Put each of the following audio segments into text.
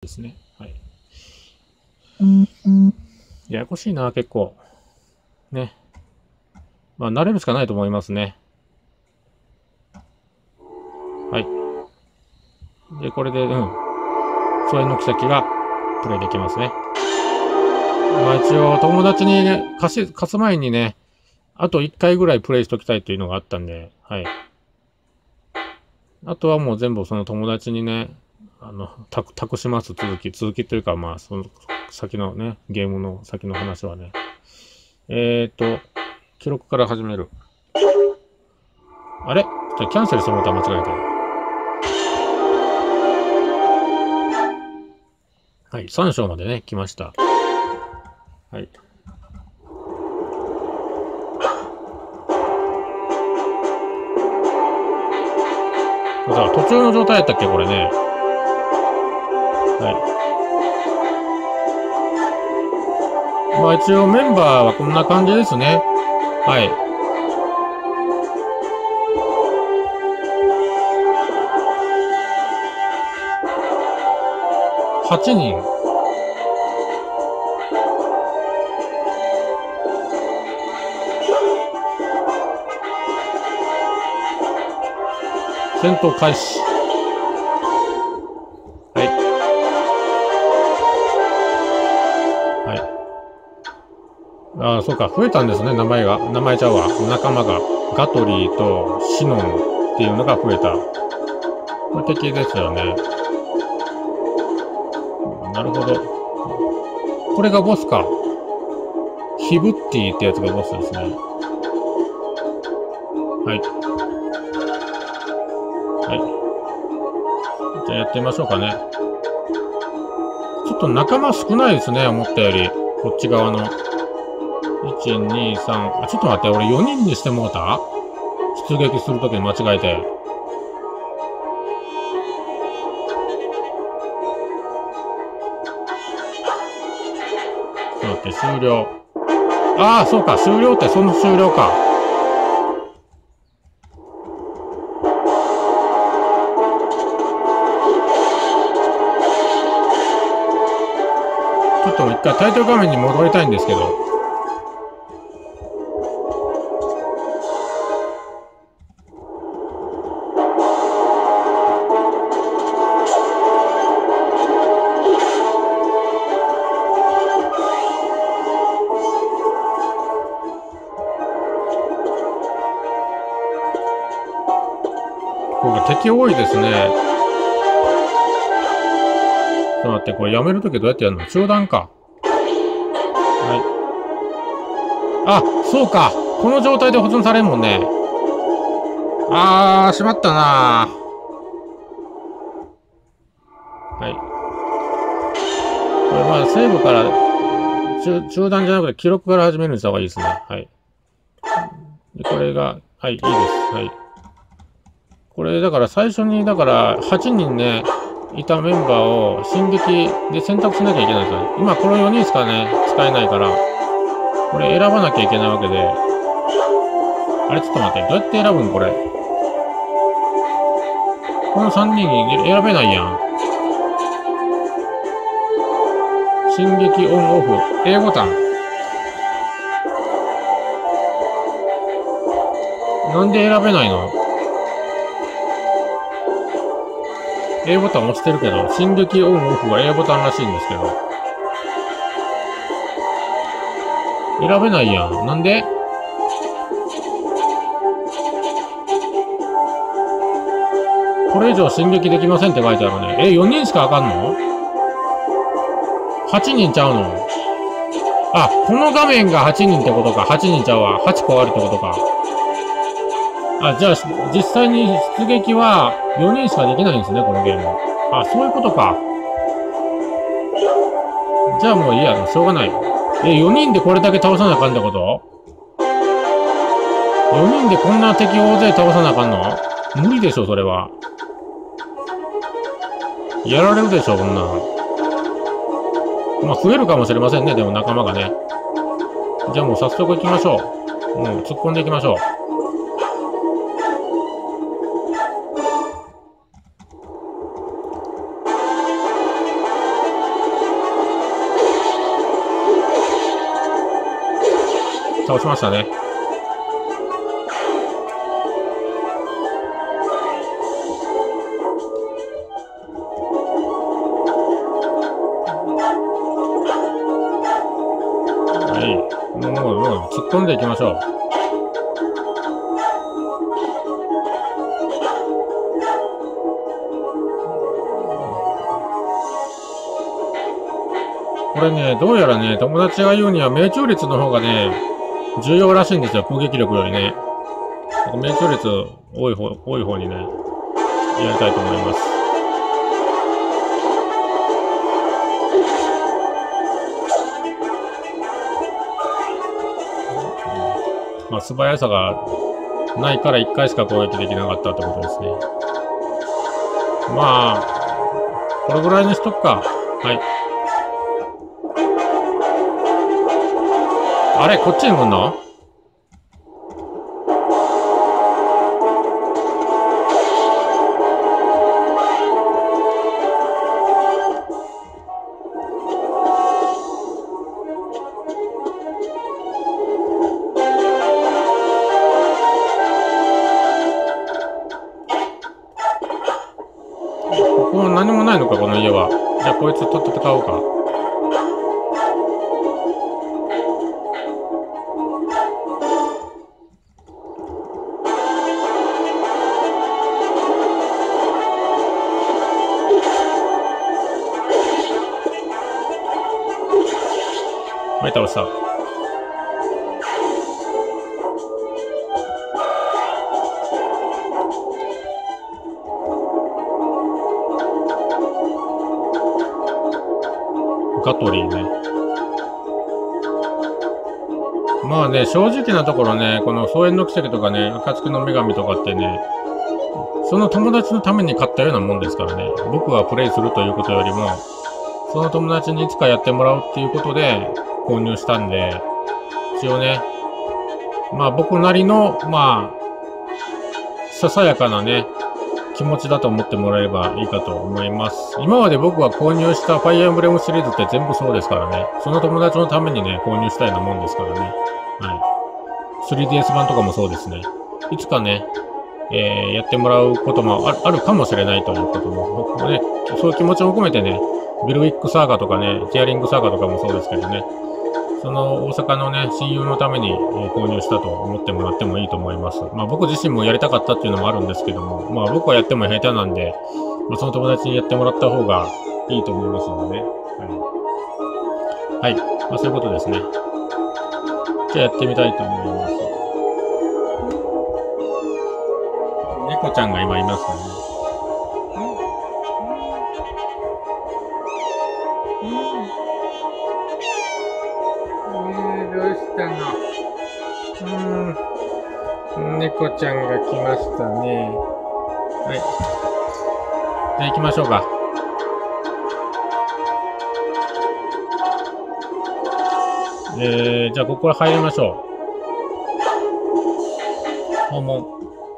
ですね。はい。ややこしいな、結構。ね。まあ、慣れるしかないと思いますね。はい。で、これで、疎遠の木先がプレイできますね。まあ一応、友達にね、貸す前にね、あと1回ぐらいプレイしときたいというのがあったんで、はい。あとはもう全部その友達にね、託します、続きというか、まあ、その先のね、ゲームの先の話はね。記録から始める。あれじゃあキャンセルしてもらったら間違えた。はい、3章までね、来ました。はい。だから途中の状態やったっけこれね。はい。まあ一応メンバーはこんな感じですね。はい。8人。戦闘開始。はい。はい。ああ、そうか。増えたんですね、名前ちゃうわ。仲間が。ガトリーとシノンっていうのが増えた。これ敵ですよね。なるほど。これがボスか。ヒブッティってやつがボスですね。はい。はい。じゃあやってみましょうかね。ちょっと仲間少ないですね、思ったより。こっち側の。1、2、3。あ、ちょっと待って、俺4人にしてもうた？出撃するときに間違えて。ちょっと待って、終了。ああ、そうか、終了ってその終了か。ちょっと一回タイトル画面に戻りたいんですけど。これ敵多いですね。ちょっと待って、これやめるときどうやってやるの？中断か。はい。あ、そうか。この状態で保存されんもんね。あー、しまったなー。はい。これまあセーブから中断じゃなくて記録から始めるにした方がいいですね。はい。で、これが、はい、いいです。はい。これだから最初に、だから8人ね、いたメンバーを進撃で選択しなきゃいけないんですよ。今この4人しかね、使えないから、これ選ばなきゃいけないわけで。あれちょっと待って、どうやって選ぶんこれ。この3人選べないやん。進撃オンオフ。A ボタン。なんで選べないの？ A ボタン押してるけど、進撃オンオフは A ボタンらしいんですけど。選べないやん。なんで？これ以上進撃できませんって書いてあるね。4人しかあかんの？ 8 人ちゃうの？あ、この画面が8人ってことか。8人ちゃうわ。8個あるってことか。あ、じゃあ、実際に出撃は4人しかできないんですね、このゲーム。あ、そういうことか。じゃあもういいや、しょうがない。4人でこれだけ倒さなあかんってこと？ 4 人でこんな敵大勢倒さなあかんの？無理でしょ、それは。やられるでしょ、こんなん。まあ、増えるかもしれませんね、でも仲間がね。じゃあもう早速行きましょう。もう突っ込んでいきましょう。 倒しましたね。はい。もう突っ込んでいきましょう。これね、どうやらね、友達が言うには命中率の方がね、重要らしいんですよ、攻撃力よりね。命中率多い方にね、やりたいと思います。まあ、素早さがないから1回しか攻撃できなかったってことですね。まあ、これぐらいにしとくか。はい。あれこっちに来んの？ここ何もないのか、この家は。じゃあこいつと戦おうか。はい、倒した。ガトリーね。まあね、正直なところね、この双円の奇跡とかね、暁の女神とかってね、その友達のために買ったようなもんですからね。僕がプレイするということよりも、その友達にいつかやってもらうっていうことで購入したんで、一応ね、まあ僕なりの、まあ、ささやかなね、気持ちだと思ってもらえればいいかと思います。今まで僕が購入したファイアーエンブレムシリーズって全部そうですからね。その友達のためにね、購入したようなもんですからね。はい。3DS 版とかもそうですね。いつかね、やってもらうこともあるかもしれないということも、僕もね、そういう気持ちも込めてね、ビルウィックサーガとかね、ティアリングサーガとかもそうですけどね、その大阪のね、親友のために、購入したと思ってもらってもいいと思います。まあ僕自身もやりたかったっていうのもあるんですけども、まあ僕はやっても下手なんで、まあ、その友達にやってもらった方がいいと思いますのでね。はい。はい。まあそういうことですね。じゃあやってみたいと思います。猫ちゃんが今いますね。どうしたの？猫ちゃんが来ましたね。はい。じゃあ行きましょうか。じゃあここから入りましょう。訪問。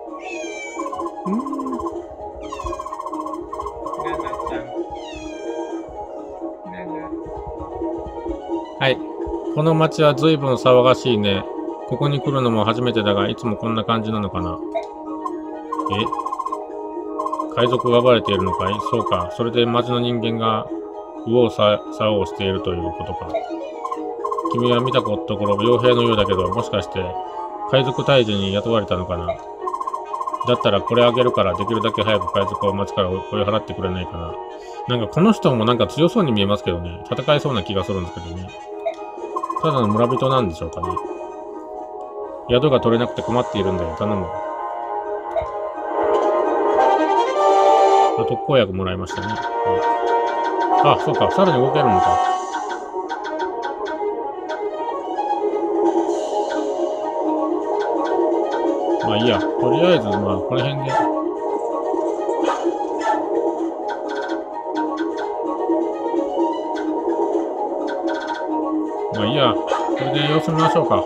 はい。この街は随分騒がしいね。ここに来るのも初めてだが、いつもこんな感じなのかな。海賊が暴れているのかい？そうか。それで町の人間が右往左往しているということか。君は見たところ傭兵のようだけど、もしかして海賊退治に雇われたのかな。だったらこれあげるからできるだけ早く海賊を町から追い払ってくれないかな。なんかこの人もなんか強そうに見えますけどね。戦えそうな気がするんですけどね。ただの村人なんでしょうかね。宿が取れなくて困っているんだよ。頼む。特効薬もらいましたね。あ、そうか。さらに動けるのか。まあいいや。とりあえず、まあこの辺で。まあいいや。これで様子見ましょうか。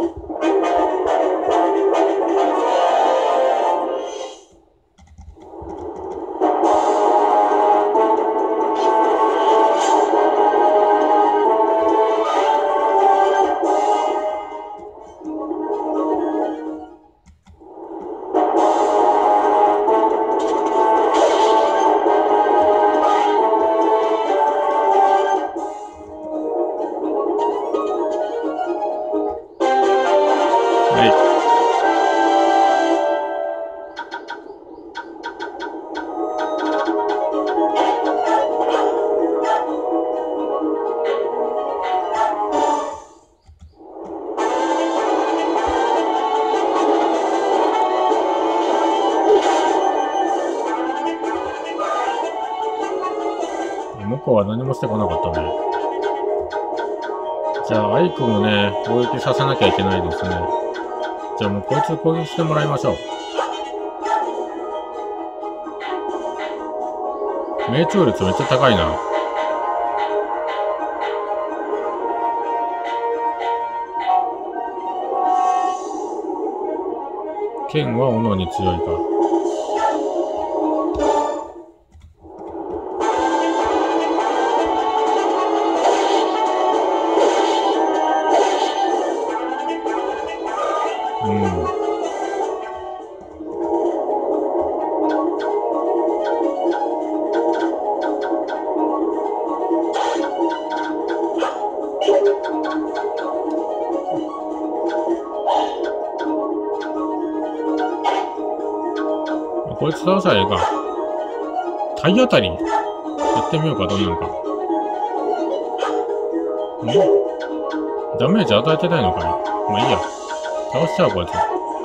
は何もしてこなかったね。じゃあ、アイ君をね、攻撃させなきゃいけないですね。じゃあもうこいつ攻撃してもらいましょう。命中率めっちゃ高いな。剣は斧に強いか。こいつ倒したらいいか。体当たりやってみようか、どんなんか。ダメージ与えてないのかな。まあいいや。倒しちゃう、こいつ。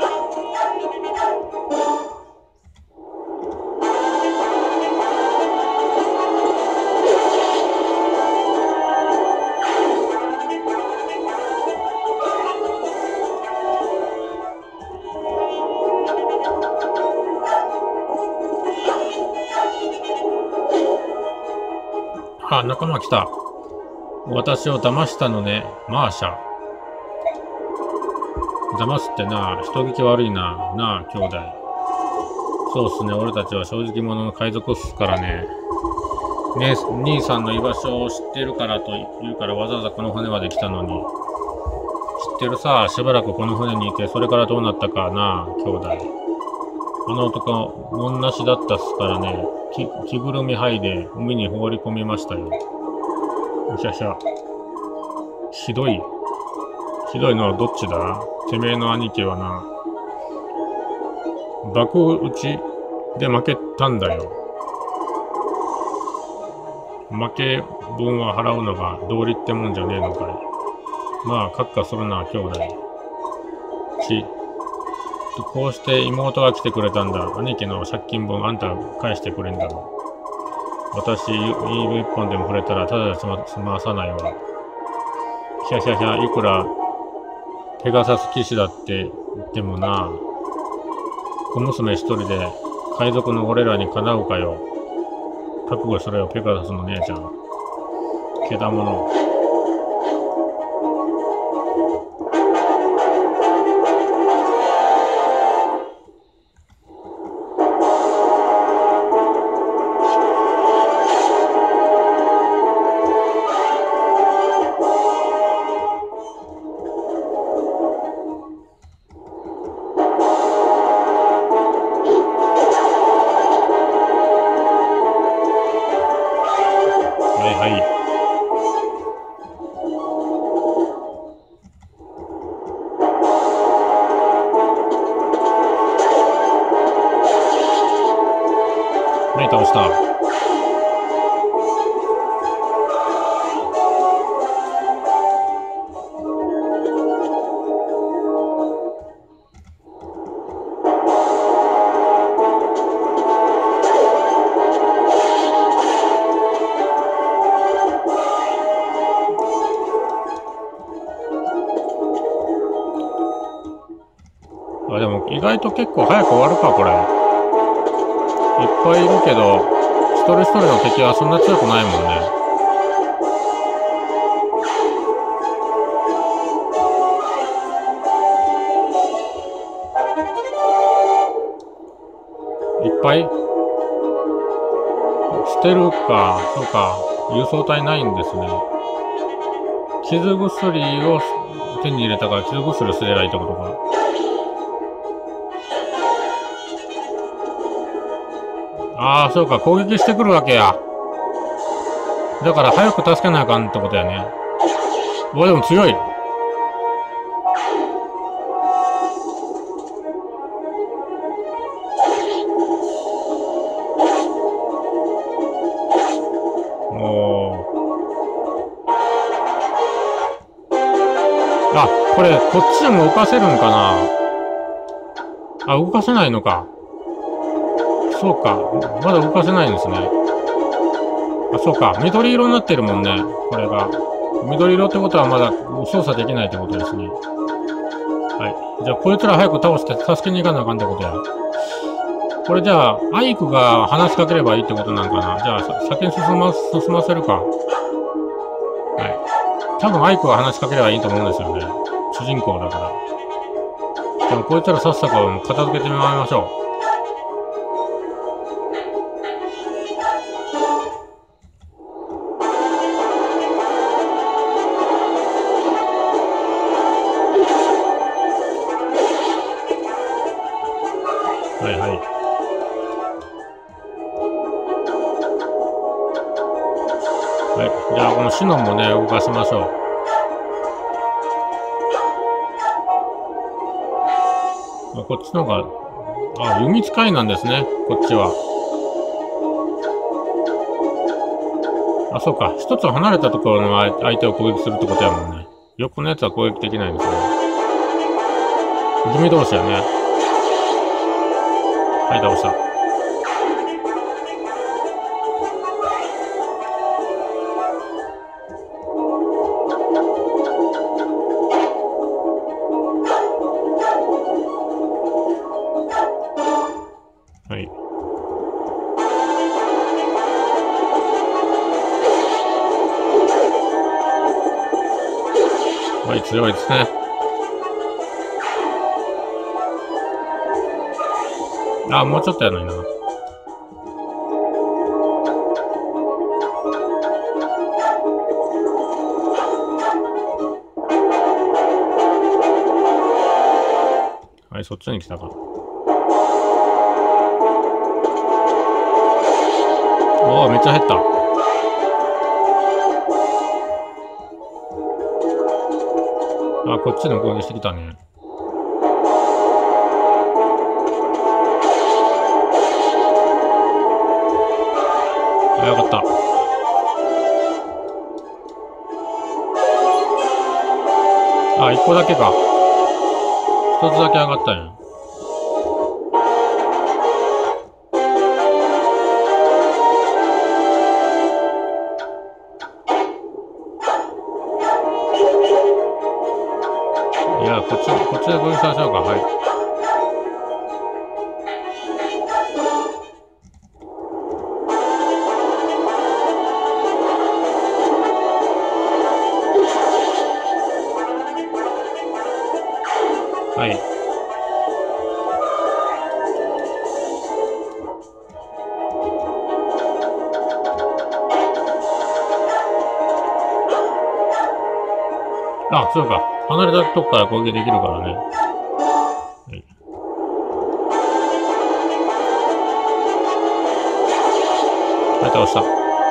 あ、仲間来た。私を騙したのね、マーシャ。騙すってな、人聞き悪いな、なあ、兄弟。そうっすね、俺たちは正直者の海賊っすからね。兄さんの居場所を知ってるからと言うからわざわざこの船まで来たのに。知ってるさ、しばらくこの船にいて、それからどうなったかな、兄弟。あの男、門なしだったっすからね。着ぐるみ剥いで海に放り込みましたよ。よしゃしゃ。ひどいのはどっちだ？てめえの兄貴はな。爆撃ちで負けたんだよ。負け分は払うのが道理ってもんじゃねえのかい。まあ、閣下するな、兄弟。こうして妹が来てくれたんだ。兄貴の借金分あんた返してくれんだろ。私、指一本でも触れたらただで済まさないわ。ひゃひゃひゃ、いくらペガサス騎士だって言ってもな、小娘一人で海賊の俺らにかなうかよ。覚悟しろよ、ペガサスの姉ちゃん。けだもの。倒した。あ、でも意外と結構早く終わるか、これ。いっぱいいるけど、一人一人の敵はそんな強くないもんね。いっぱい捨てるか、そうか、輸送隊ないんですね。傷薬を手に入れたから傷薬すればいいってことか。ああ、そうか、攻撃してくるわけや。だから早く助けなあかんってことやね。うわ、でも強い。あ、これ、こっちでも動かせるんかな。あ、動かせないのか。そうか。まだ動かせないんですね。 あ、そうか。緑色になってるもんね。これが。緑色ってことはまだ操作できないってことですね。はい。じゃあ、こいつら早く倒して助けに行かなあかんってことや。これじゃあ、アイクが話しかければいいってことなんかな。じゃあ、先に進ませるか。はい。多分アイクが話しかければいいと思うんですよね。主人公だから。でも、こいつらさっさと片付けてもらいましょう。はいはい。はい。じゃあ、このシノンもね、動かしましょう。こっちの方が、弓使いなんですね、こっちは。あ、そうか。一つ離れたところの相手を攻撃するってことやもんね。横のやつは攻撃できないんですよね。弓同士やね。はい、倒した。はい。はい、強いですね。あ、もうちょっとやのにな。はい、そっちに来たか。おお、めっちゃ減った。あ、こっちの攻撃してきたね。あ、よかった。あ、一個だけか。一つだけ上がったんや。いや、こっちで攻撃させようか。はい。はい。あ、そうか。離れたとこから攻撃できるからね。はい。はい、倒した。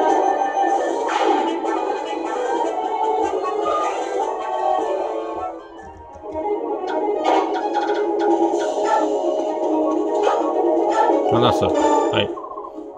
離す。はい。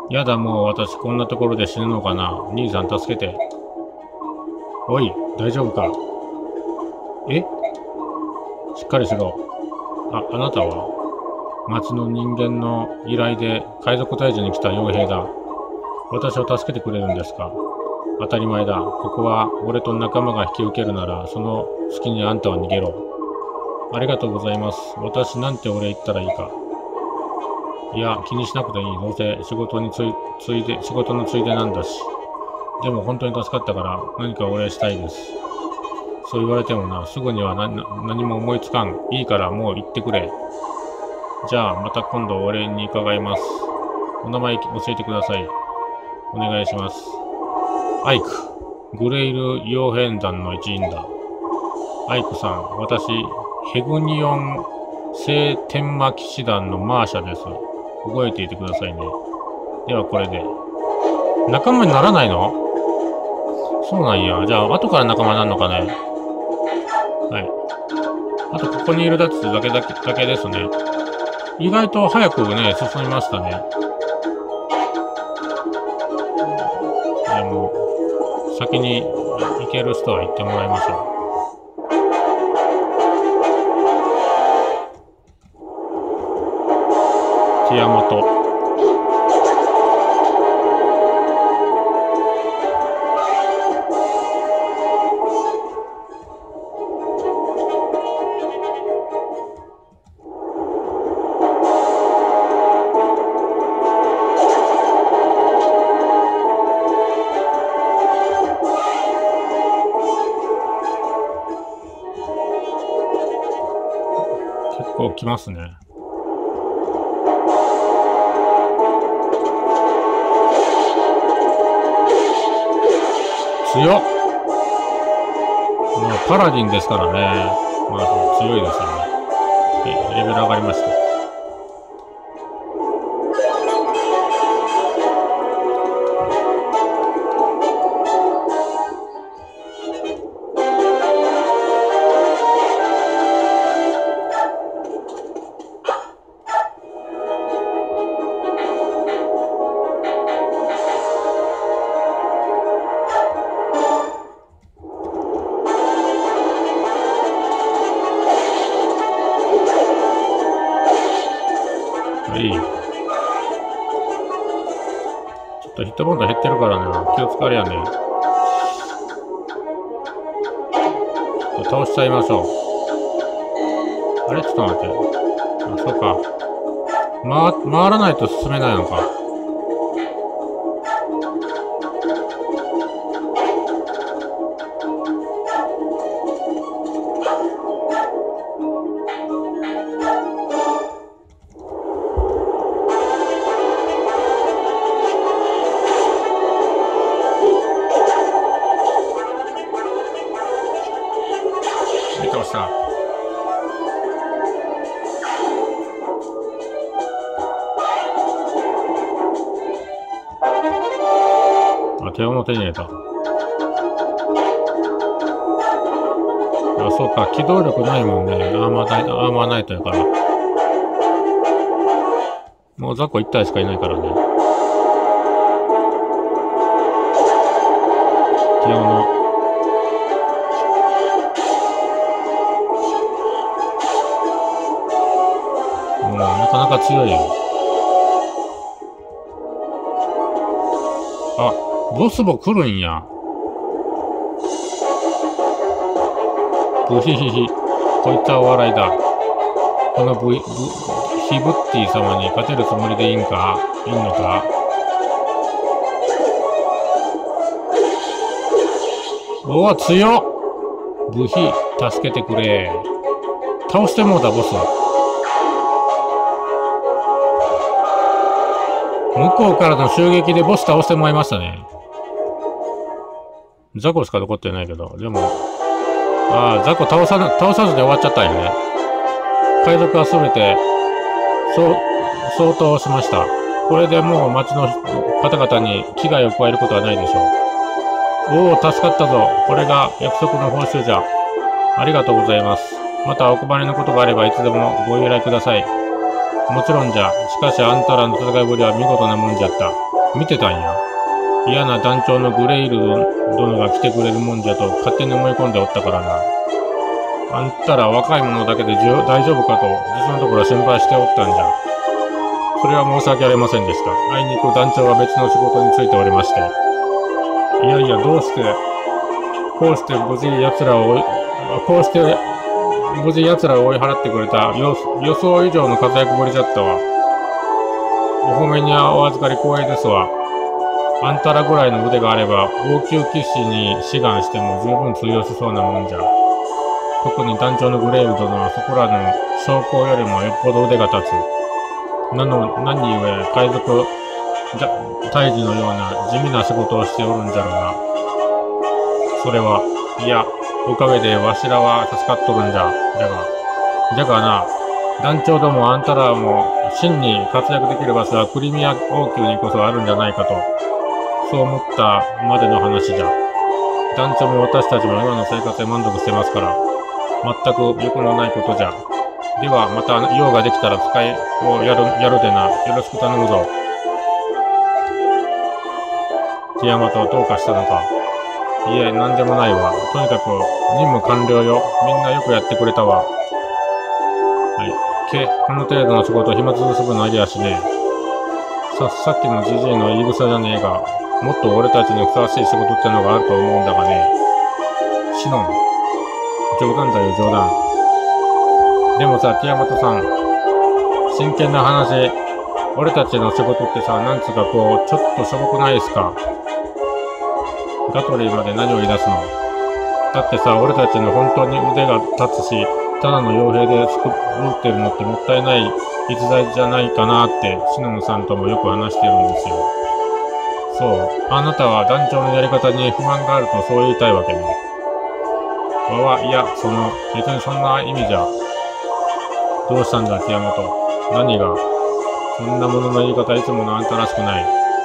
やだ、もう私こんなところで死ぬのかな。兄さん助けて。おい、大丈夫か。え、しっかりしろ。あなたは町の人間の依頼で海賊退治に来た傭兵だ。私を助けてくれるんですか。当たり前だ。ここは俺と仲間が引き受けるなら、その隙にあんたは逃げろ。ありがとうございます。私なんて俺言ったらいいか。いや、気にしなくていい。どうせ仕事のついでなんだし。でも本当に助かったから何かお礼したいです。そう言われてもな、すぐには何も思いつかん。いいからもう言ってくれ。じゃあまた今度お礼に伺います。お名前教えてください。お願いします。アイク。グレイル傭兵団の一員だ。アイクさん、私、ヘグニオン聖天魔騎士団のマーシャです。覚えていてくださいね。ではこれで。仲間にならないの？そうなんや。じゃあ、後から仲間になるのかね。はい。あと、ここにいるやつだけですね。意外と早くね、進みましたね。でも、先に行ける人は行ってもらいましょう。ティアモト。 構来ますね。強っ。まあ、パラディンですからね。まあ、強いですよね。レベル上がりました。ちょっとヒットポイント減ってるからね、気をつかれやね。ちょっと倒しちゃいましょう。あれちょっと待って。あ、そうか。回らないと進めないのか。倒した。あ、手を手に入れた。あ、そうか。機動力ないもんね。アーマーナイトやから。もう雑魚1体しかいないからね。手をの。なかなか強いよ。あ、ボスも来るんや。ブヒヒヒ。こいつはお笑いだ。このヒブッティ様に勝てるつもりでいいんのか。おわ、強っ。ブヒ、助けてくれ。倒してもうた、ボス。向こうからの襲撃でボス倒してもらいましたね。ザコしか残ってないけど、でも、ああ、ザコ倒さずで終わっちゃったよね。海賊はすべて、相当しました。これでもう町の方々に危害を加えることはないでしょう。おお、助かったぞ。これが約束の報酬じゃ。ありがとうございます。またお困りのことがあればいつでもご依頼ください。もちろんじゃ。しかしあんたらの戦いぶりは見事なもんじゃった。見てたんや。嫌な団長のグレイル殿が来てくれるもんじゃと勝手に思い込んでおったからな。あんたら若い者だけで大丈夫かと実のところ心配しておったんじゃ。それは申し訳ありませんでした。あいにく団長は別の仕事についておりまして。いやいや、こうして無事奴らを追い払ってくれた予想以上の活躍ぶりじゃったわ。お褒めにはお預かり光栄ですわ。あんたらぐらいの腕があれば王宮騎士に志願しても十分通用しそうなもんじゃ。特に団長のグレール殿はそこらの将校よりもよっぽど腕が立つ。何故海賊退治のような地味な仕事をしておるんじゃろうな。それは、いや、おかげでわしらは助かっとるんじゃ。じゃがな、団長どもあんたらも真に活躍できる場所はクリミア王宮にこそあるんじゃないかと、そう思ったまでの話じゃ。団長も私たちも今の生活で満足してますから、全く欲のないことじゃ。ではまた用ができたら使いをやるでな。よろしく頼むぞ。ティアマトはどうかしたのか。いえ、なんでもないわ。とにかく任務完了よ。みんなよくやってくれたわ。はい。この程度の仕事暇つぶすぐのありやしね。さっきのジジイの言い草じゃねえが、もっと俺たちにふさわしい仕事ってのがあると思うんだがね。シノン。冗談だよ、冗談。でもさ、ティアマトさん。真剣な話。俺たちの仕事ってさ、なんつうかこう、ちょっとしょぼくないですか。ガトリーまで何を言い出すの。だってさ、俺たちの本当に腕が立つし、 ただの傭兵で作ってるのってもったいない逸材じゃないかなってシノムさんともよく話してるんですよ。そう。あなたは団長のやり方に不満があるとそう言いたいわけね。いや、別にそんな意味じゃ。どうしたんだ、キヤモト。何が。そんなものの言い方いつものあんたらしくない。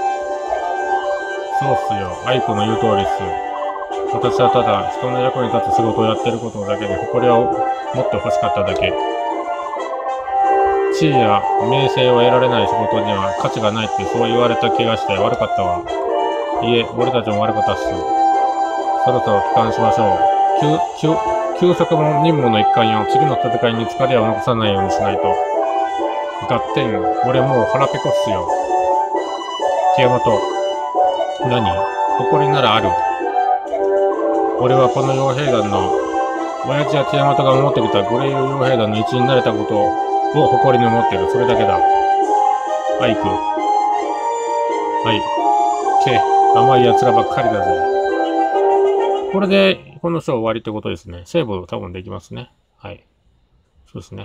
そうっすよ。アイクの言う通りっす。私はただ人の役に立つ仕事をやってることだけで誇りを持って欲しかっただけ。地位や名声を得られない仕事には価値がないってそう言われた気がして悪かったわ。いえ、俺たちも悪かったっす。そろそろ帰還しましょう。休息も任務の一環よ。次の戦いに疲れを残さないようにしないと。ガッテン、俺もう腹ペコっすよ。キヤモト、何？誇りならある。俺はこの傭兵団の、親父やキヤモトが持ってきたグレイユ傭兵団の一員になれたことを誇りに思ってる。それだけだ。アイク。はい。甘い奴らばっかりだぜ。これで、この章終わりってことですね。セーブ多分できますね。はい。そうですね。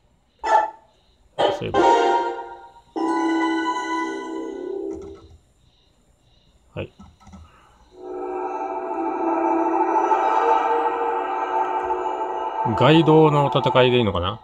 セーブ。はい。街道の戦いでいいのかな？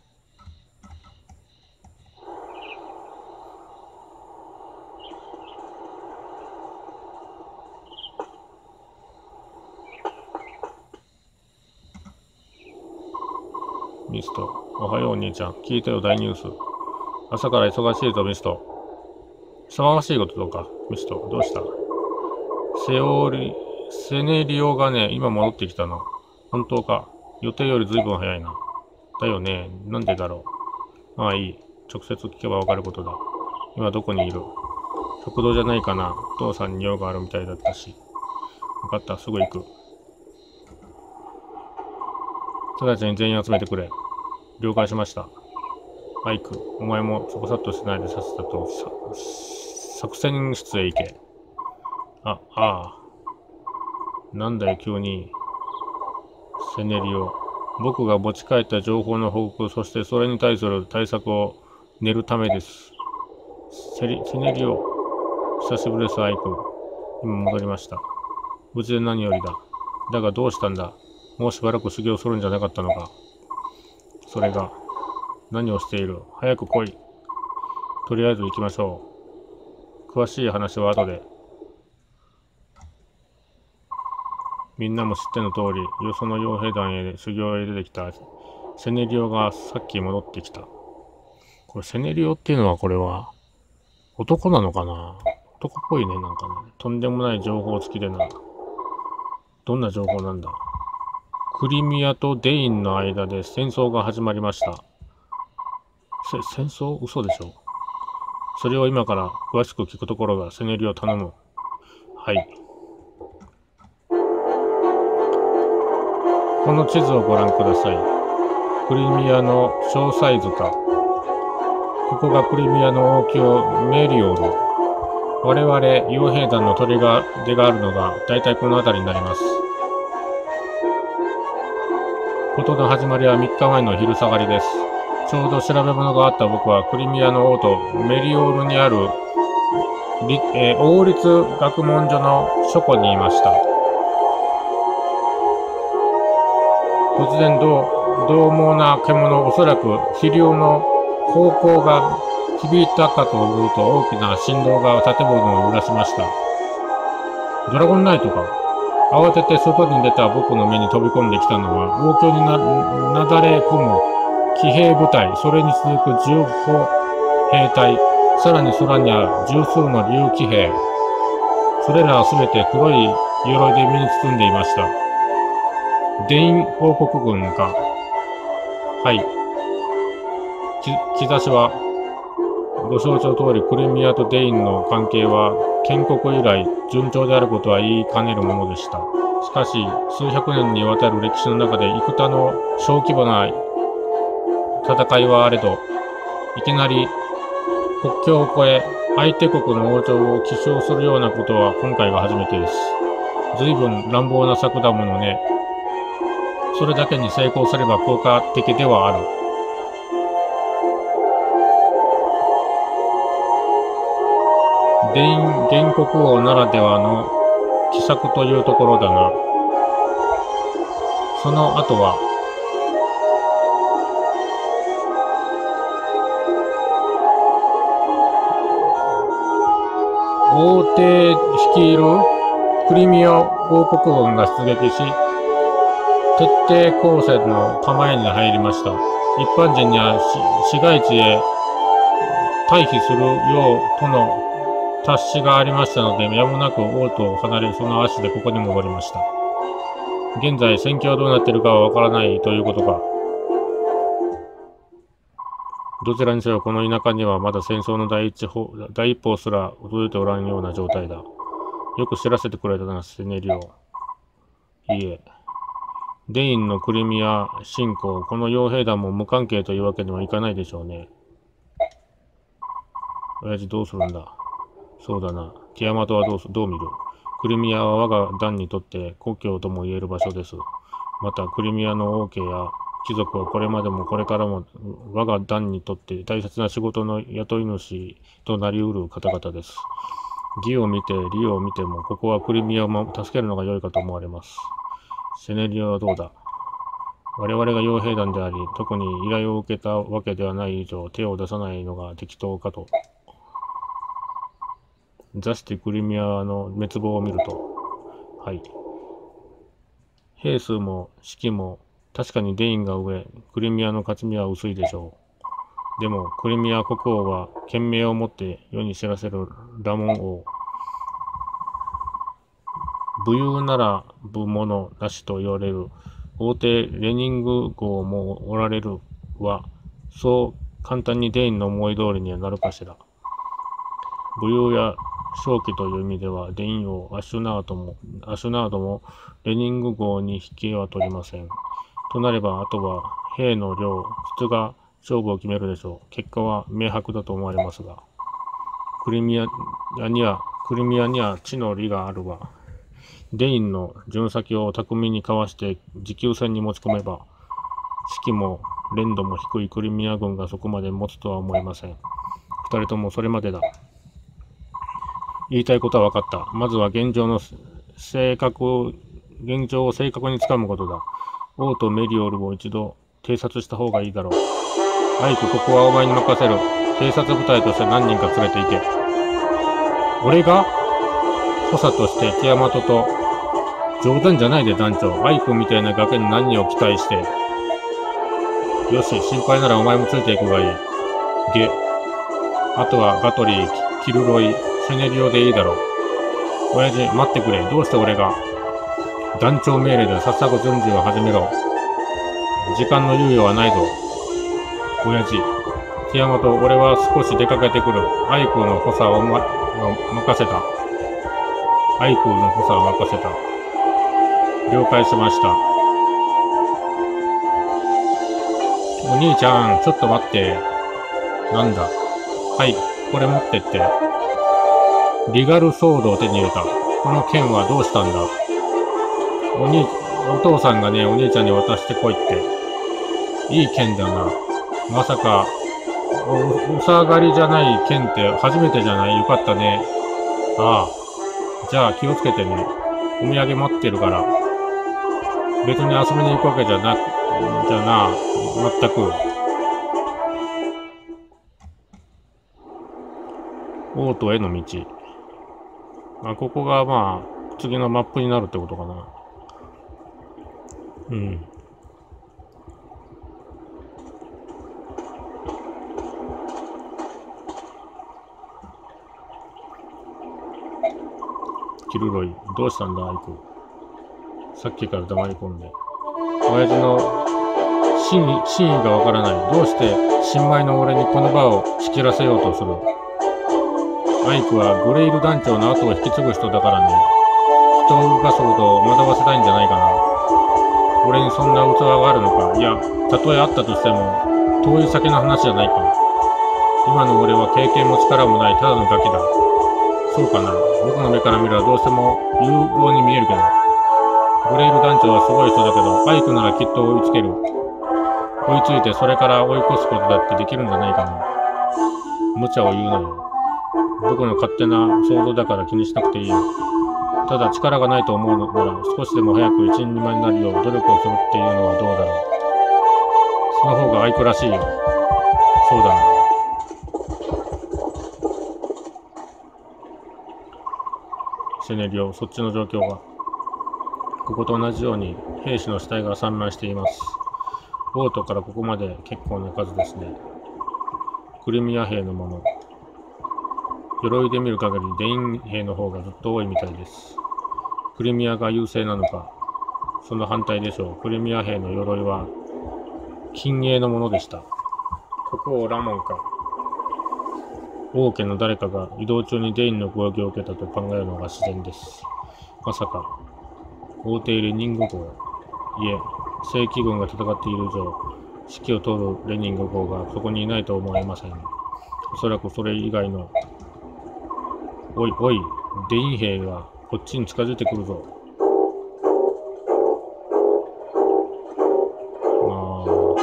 ミスト。おはよう、兄ちゃん。聞いたよ、大ニュース。朝から忙しいぞ、ミスト。騒がしいことどうか、ミスト。どうした？セネリオがね、今戻ってきたの。本当か。予定よりずいぶん早いな。だよね。なんでだろう。まあいい。直接聞けばわかることだ。今どこにいる？食堂じゃないかな。お父さんに用があるみたいだったし。わかった。すぐ行く。直ちに全員集めてくれ。了解しました。アイク、お前もそこさっとしないでさっさと作戦室へ行け。ああ。なんだよ急に。セネリオ。僕が持ち帰った情報の報告、そしてそれに対する対策を練るためです。セネリオ。久しぶりです、アイク。今戻りました。無事で何よりだ。だがどうしたんだ？もうしばらく修行するんじゃなかったのか。それが、何をしている？早く来い。とりあえず行きましょう。詳しい話は後で。みんなも知っての通り、よその傭兵団へ修行へ出てきたセネリオがさっき戻ってきた。これセネリオっていうのはこれは、男なのかな？男っぽいね、なんかね。とんでもない情報付きでな。どんな情報なんだ？クリミアとデインの間で戦争が始まりました。戦争？嘘でしょ。それを今から詳しく聞くところがセネリを頼む。はい。この地図をご覧ください。クリミアの詳細図か。ここがクリミアの王宮メリオル。我々傭兵団の砦があるのが大体この辺りになります。事の始まりは3日前の昼下がりです。ちょうど調べ物があった僕はクリミアの王都メリオールにある、王立学問所の書庫にいました。突然獰猛な獣、おそらく飛竜の方向が響いたかと思うと大きな振動が建物を揺らしました。ドラゴンナイトか。慌てて外に出た僕の目に飛び込んできたのは、王宮になだれ込む騎兵部隊、それに続く重歩兵隊、さらに空には十数の竜騎兵。それらはすべて黒い鎧で身に包んでいました。デイン王国軍か。はい。兆しは、ご承知の通りクリミアとデインの関係は建国以来順調であることは言いかねるものでした。しかし数百年にわたる歴史の中で幾多の小規模な戦いはあれど、いきなり国境を越え相手国の王朝を奇襲するようなことは今回が初めてです。随分乱暴な策だものね。 それだけに成功すれば効果的ではある。原国王ならではの奇策というところだな。その後は、王帝率いるクリミア王国軍が出撃し、徹底抗戦の構えに入りました。一般人には市街地へ退避するようとの達しがありましたので、やむなく王都を離れ、その足でここに戻りました。現在、戦況はどうなっているかはわからないということか。どちらにせよ、この田舎にはまだ戦争の第一歩すら訪れておらんような状態だ。よく知らせてくれたな、セネリオ。いいえ。デインのクリミア侵攻、この傭兵団も無関係というわけにはいかないでしょうね。親父どうするんだ。そうだな。ティアマトはどう見る。クリミアは我が団にとって故郷とも言える場所です。また、クリミアの王家や貴族はこれまでもこれからも我が団にとって大切な仕事の雇い主となりうる方々です。義を見て利を見ても、ここはクリミアを助けるのが良いかと思われます。セネリオはどうだ。我々が傭兵団であり、特に依頼を受けたわけではない以上、手を出さないのが適当かと。ザスティ・クリミアの滅亡を見ると、はい。兵数も士気も確かにデインが上、クリミアの勝ち目は薄いでしょう。でも、クリミア国王は賢明をもって世に知らせるラモン王。武勇なら武者なしと言われる王帝レニング号もおられるは、そう簡単にデインの思い通りにはなるかしら。武勇や正気という意味では、デイン王アシュナードもレニング号に引きは取りません。となれば、あとは兵の量、質が勝負を決めるでしょう。結果は明白だと思われますが、クリミアには地の利があるわ。デインの順先を巧みにかわして持久戦に持ち込めば、士気も連度も低いクリミア軍がそこまで持つとは思えません。二人ともそれまでだ。言いたいことは分かった。まずは現状を正確につかむことだ。王とメリオルを一度偵察した方がいいだろう。アイク、ここはお前に任せる。偵察部隊として何人か連れて行け。俺が補佐としてティアマトと、冗談じゃないで団長。アイクみたいな崖に何を期待して。よし、心配ならお前もついていくがいい。で、あとはガトリー、キルロイ、セネリオでいいだろう。親父、待ってくれ。どうして俺が。団長命令で早速準備を始めろ。時間の猶予はないぞ。親父、ティアマト、俺は少し出かけてくる。アイクの補佐を任せた。了解しました。お兄ちゃん、ちょっと待って。なんだ。はい、これ持ってって。リガルソードを手に入れた。この剣はどうしたんだ。お父さんがね、お兄ちゃんに渡してこいって。いい剣だな。まさか、お下がりじゃない剣って初めてじゃない？よかったね。ああ。じゃあ気をつけてね。お土産持ってるから。別に遊びに行くわけじゃな、全く。王都への道。ここがまあ、次のマップになるってことかな。うん。キルロイ、どうしたんだ、アイク。さっきから黙り込んで。親父の真意がわからない。どうして新米の俺にこの場を仕切らせようとする。アイクはグレイル団長の後を引き継ぐ人だからね。人を動かすことを学ばせたいんじゃないかな。俺にそんな器があるのか。いや、たとえあったとしても、遠い先の話じゃないか。今の俺は経験も力もないただのガキだ。そうかな。僕の目から見ればどうしても有望に見えるけど。 グレイル団長はすごい人だけど、バイクならきっと追いつける。追いついてそれから追い越すことだってできるんじゃないかな。無茶を言うなよ。僕の勝手な想像だから気にしなくていいよ。ただ力がないと思うのなら少しでも早く一人前になるよう努力をするっていうのはどうだろう。その方がアイクらしいよ。そうだな。シェネリオ、そっちの状況は。ここと同じように兵士の死体が散乱しています。ボートからここまで結構な数ですね。クリミア兵のもの。鎧で見る限りデイン兵の方がずっと多いみたいです。クリミアが優勢なのか。その反対でしょう。クリミア兵の鎧は金鋭のものでした。国王ラモンか。王家の誰かが移動中にデインの攻撃を受けたと考えるのが自然です。まさか、王帝レニング号。いえ、正規軍が戦っている以上、指揮を執るレニング号がそこにいないと思えません。おそらくそれ以外の、おいおい、デイン兵がこっちに近づいてくるぞ。こ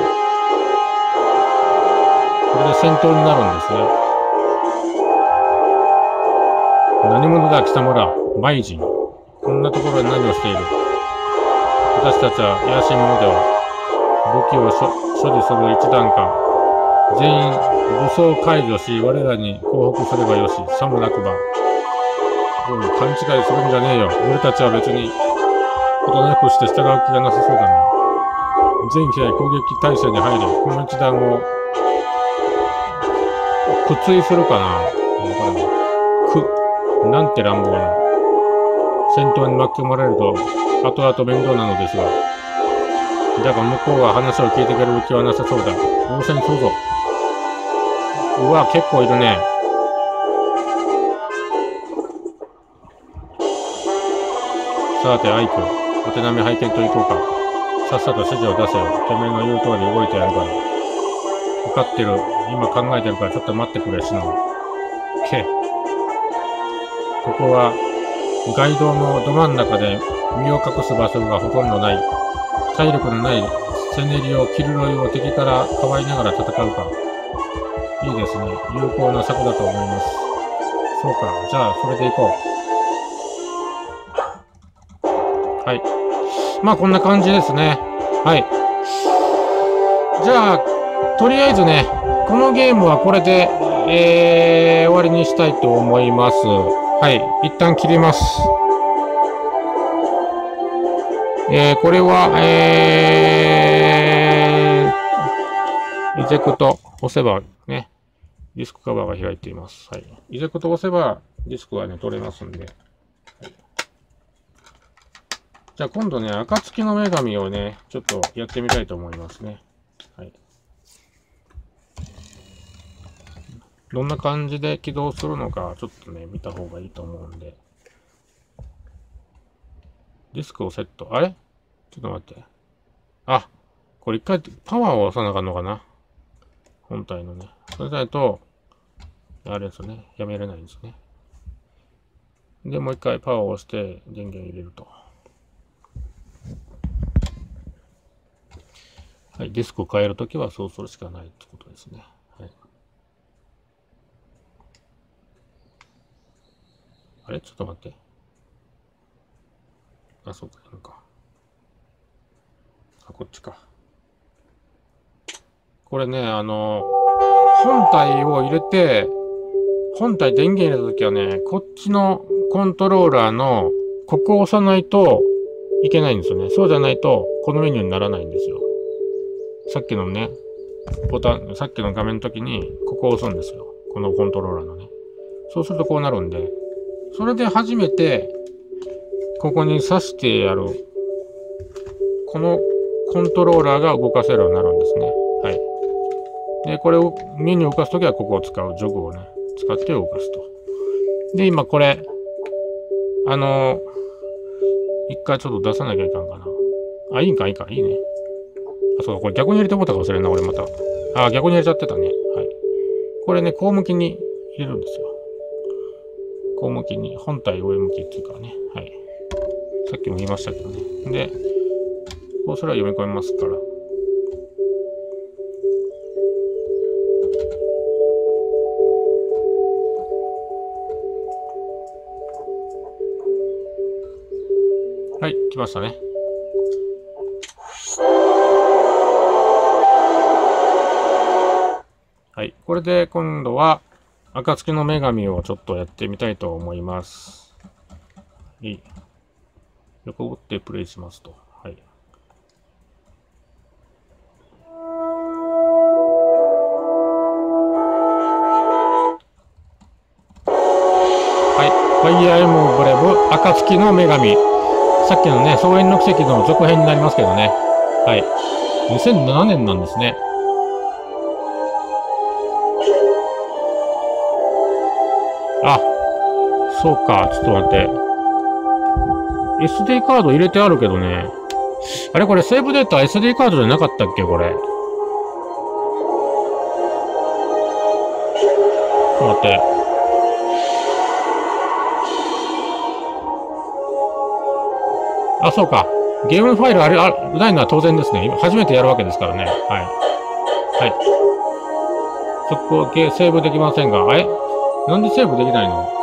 れで戦闘になるんですね。何者だ貴様ら、マイ人。こんなところで何をしている。私たちは怪しいものでは、武器を所持する一団か、全員武装解除し、我らに降伏すればよし、さもなくば。おい、勘違いするんじゃねえよ。俺たちは別に、おとなしくして従う気がなさそうだな。全機攻撃態勢に入れ。この一団を、屈追するかな。なんて乱暴な。戦闘に巻き込まれると、後々面倒なのですが。だが向こうは話を聞いてくれる気はなさそうだ。応戦するぞ。うわ、結構いるね。さて、アイク、お手並み拝見と行こうか。さっさと指示を出せよ。てめえの言う通り動いてやるから。分かってる。今考えてるからちょっと待ってくれ、シノン。ここは、街道のど真ん中で身を隠す場所がほとんどない。体力のないセネリオ・キルロイを敵からかばいながら戦うか。いいですね。有効な策だと思います。そうか。じゃあ、それで行こう。はい。まあ、こんな感じですね。はい。じゃあ、とりあえずね、このゲームはこれで、終わりにしたいと思います。はい。一旦切ります。これは、イジェクト押せばね、ディスクカバーが開いています。はい。イジェクト押せばディスクはね、取れますんで。はい、じゃあ今度ね、暁の女神をね、ちょっとやってみたいと思いますね。はい。どんな感じで起動するのか、ちょっとね、見た方がいいと思うんで。ディスクをセット。あれちょっと待って。あ、これ一回パワーを押さなあかんのかな本体のね。それだと、あれですね。やめれないんですね。で、もう一回パワーを押して電源入れると。はい。ディスクを変えるときはそうするしかないってことですね。はい。あれちょっと待って。あ、そうか、いいのか。あ、こっちか。これね、本体を入れて、本体電源入れたときはね、こっちのコントローラーの、ここを押さないといけないんですよね。そうじゃないと、このメニューにならないんですよ。さっきのね、ボタン、さっきの画面の時に、ここを押すんですよ。このコントローラーのね。そうするとこうなるんで、それで初めて、ここに挿してやる、このコントローラーが動かせるようになるんですね。はい。で、これをメニューを動かすときはここを使う、ジョグをね、使って動かすと。で、今これ、一回ちょっと出さなきゃいかんかな。あ、いいんか、いいか、いいね。あ、そう、これ逆に入れてもったか忘れんな、俺また。あ、逆に入れちゃってたね。はい。これね、後向きに入れるんですよ。後向きに、本体上向きっていうかね。はい。 さっきも言いましたけどね。で、こうそれは読み込みますから。はい、来ましたね。はい、これで今度は、暁の女神をちょっとやってみたいと思います。はい。横持ってプレイしますと。はい。はい。ファイアーエムブレブ、暁の女神。さっきのね、草原の奇跡の続編になりますけどね。はい。2007年なんですね。あ、そうか。ちょっと待って。SD カード入れてあるけどね。あれこれセーブデータ SD カードじゃなかったっけこれ。ちょっと待って。あ、そうか。ゲームファイルないのは当然ですね。今初めてやるわけですからね。はい。はい。そこ、セーブできませんが。なんでセーブできないの？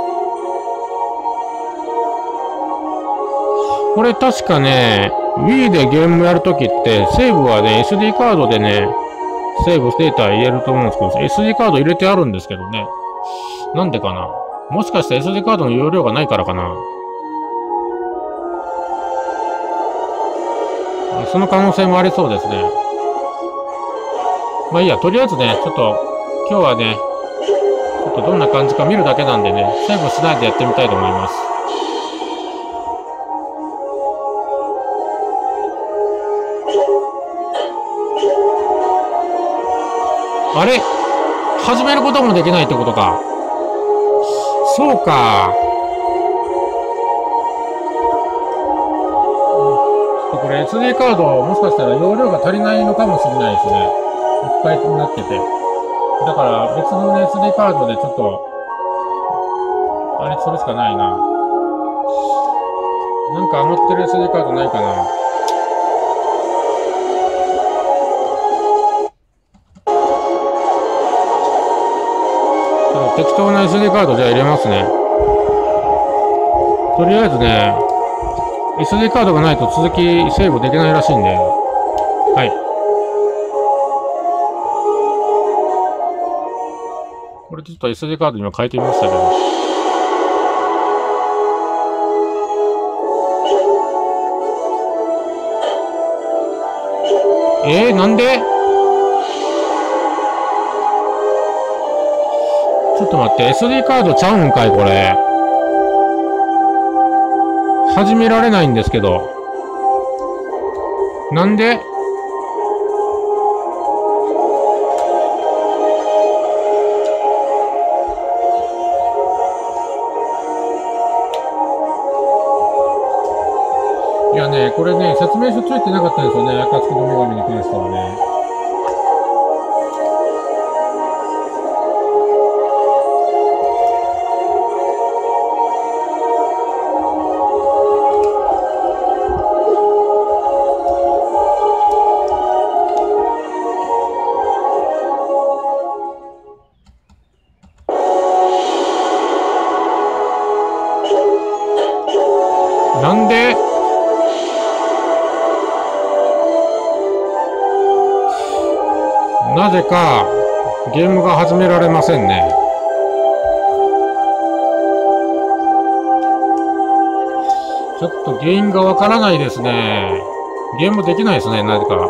これ確かね、Wii でゲームやるときって、セーブはね、SD カードでね、セーブデータ入れると思うんですけど、SD カード入れてあるんですけどね。なんでかな？もしかして SD カードの容量がないからかな？その可能性もありそうですね。まあいいや、とりあえずね、ちょっと、今日はね、ちょっとどんな感じか見るだけなんでね、セーブしないでやってみたいと思います。あれ？始めることもできないってことか。そうか。これ SD カードもしかしたら容量が足りないのかもしれないですね。いっぱいになってて。だから別のね SD カードでちょっと、あれ、それしかないな。なんか余ってる SD カードないかな。ちょっと適当な SD カードじゃあ入れますね。とりあえずね、SD カードがないと続きセーブできないらしいんで。はい。これちょっと SD カードに今変えてみましたけど。なんで？ちょっと待って、SD カードちゃうんかい、これ。始められないんですけど。なんで？いやね、これね、説明書ついてなかったんですよね、暁の女神に関してはね。なんで？なぜかゲームが始められませんね。ちょっと原因がわからないですね。ゲームできないですね、なぜか。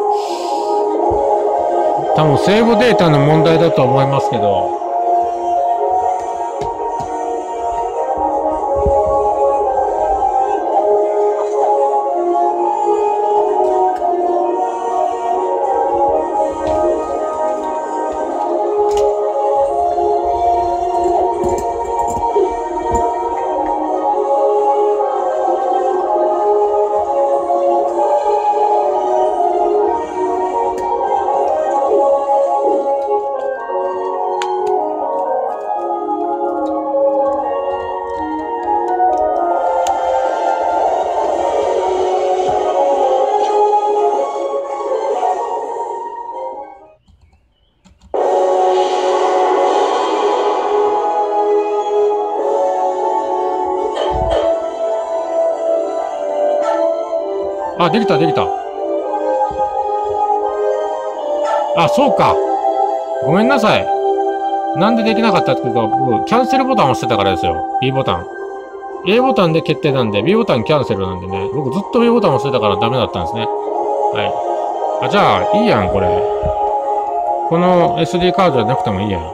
多分セーブデータの問題だと思いますけど。 あ、できた、できた。あ、そうか。ごめんなさい。なんでできなかったっていうか、僕、キャンセルボタン押してたからですよ。B ボタン。A ボタンで決定なんで、B ボタンキャンセルなんでね。僕ずっと B ボタン押してたからダメだったんですね。はい。あ、じゃあ、いいやん、これ。この SD カードじゃなくてもいいやん。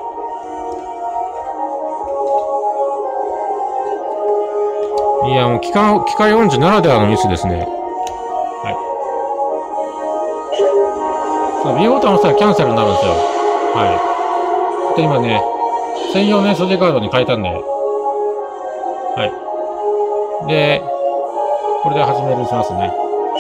いや、もう機械音痴ならではのミスですね。はい。そう、B ボタン押したらキャンセルになるんですよ。はい。で、今ね、専用の SD カードに変えたんで。はい。で、これで始めるにしますね。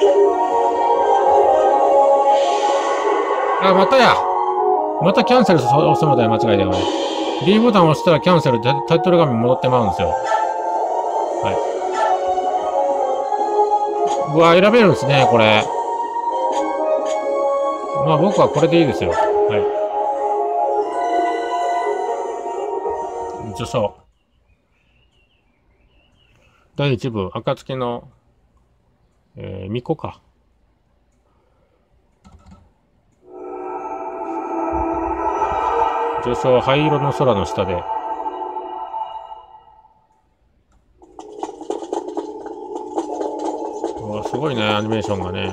あ、またや。またキャンセル押すまで間違いだよね。B ボタンを押したらキャンセルでタイトル画面戻ってまうんですよ。はい。うわ、選べるんですね、これ。まあ僕はこれでいいですよ。はい。序章。第1部、暁の、巫女か。序章、灰色の空の下で。うわ、すごいね、アニメーションがね。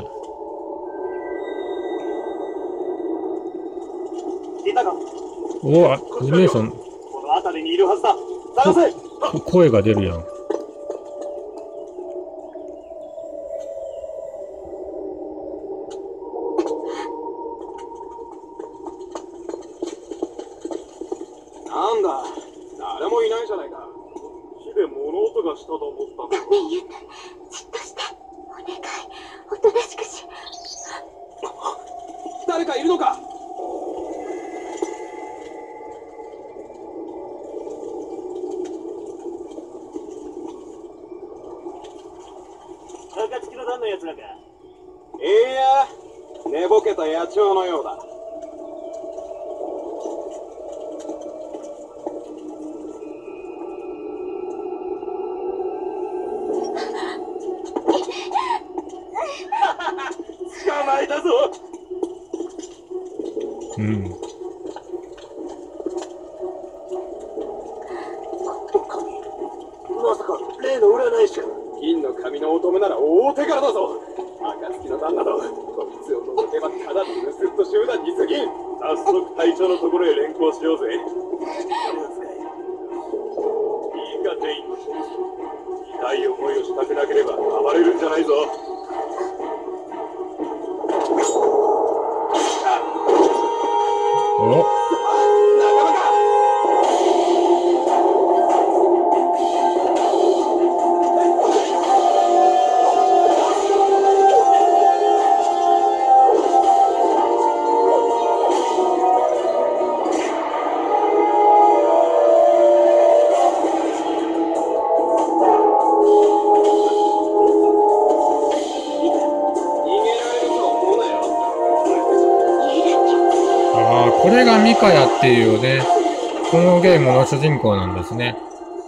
お、アニメーション。 この辺りにいるはずだ。探せ。 声が出るやん。 なんだ、誰もいないじゃないか。火で物音がしたと思ったんだ。 ダメ言うな。じっとして。お願い。おとなしくし。 誰かいるのか。暁の団のやつらか。いや、寝ぼけた野鳥のようだ。捕まえたぞ。 うん。 まさか例の占い師か。銀の髪の乙女なら大手柄だぞ。暁の旦那とこいつを除けばただの盗っ人集団に過ぎん。早速隊長のところへ連行しようぜ。いいか全員、痛い思いをしたくなければ暴れるんじゃないぞ。 お、 仲間か。 これがミカヤっていうね、このゲームの主人公なんですね。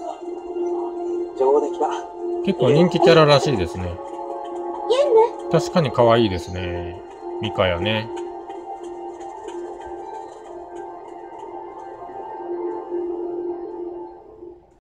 上出来だ。 結構人気キャラらしいですね。 ユンヌ。 確かに可愛いですね。ミカヤね。